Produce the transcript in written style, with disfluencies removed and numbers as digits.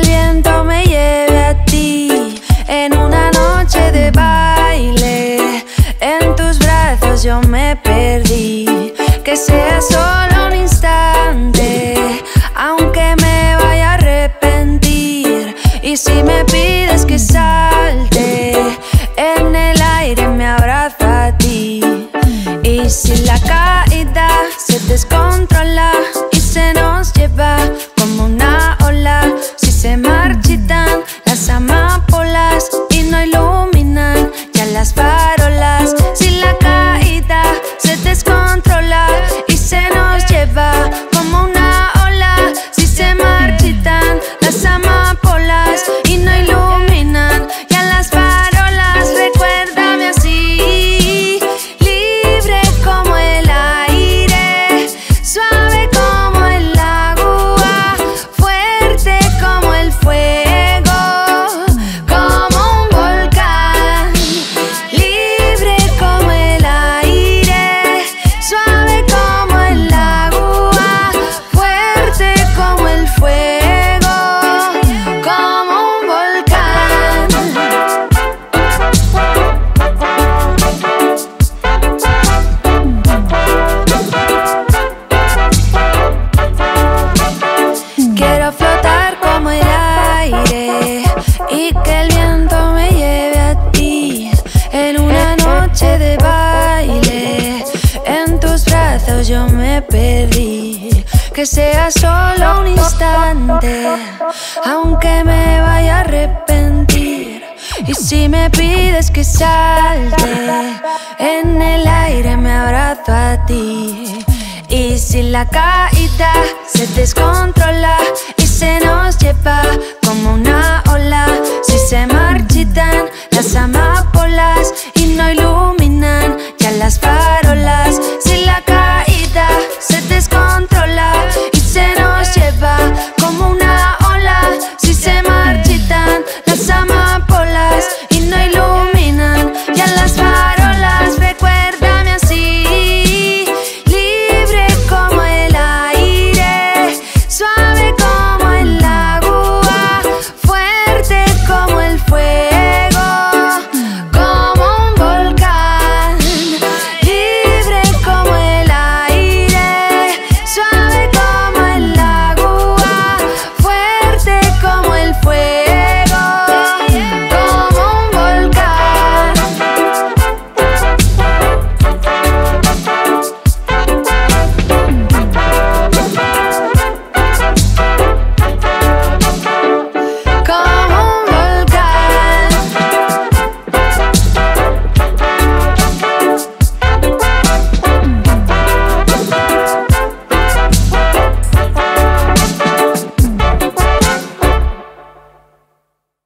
el viento me lleve a ti en una noche de baile. En tus brazos yo me perdí. Que sea solo un instante, aunque me vaya a arrepentir. Y si me pides que salte, en el aire me abrazo a ti. Y si la caída se descontrola y se nos lleva como una ola, si se marchitan las amapolas y no iluminan ya las farolas, si la caída se descontrola y se nos lleva como una ola, si se marchitan las amapolas y no iluminan ya las farolas, recuérdame así, libre como el aire, suave como el agua, fuerte como el fuego, como un volcán. Libre como el aire, suave como el agua, fuerte como el fuego, como un volcán. Quiero flotar como el aire y que el viento me lleve a ti en una noche de baile. En tus brazos yo me perdí. Que sea solo un instante, aunque me vaya a arrepentir. Y si me pides que salte, en el aire me abrazo a ti. Y si la caída se descontrola y se nos lleva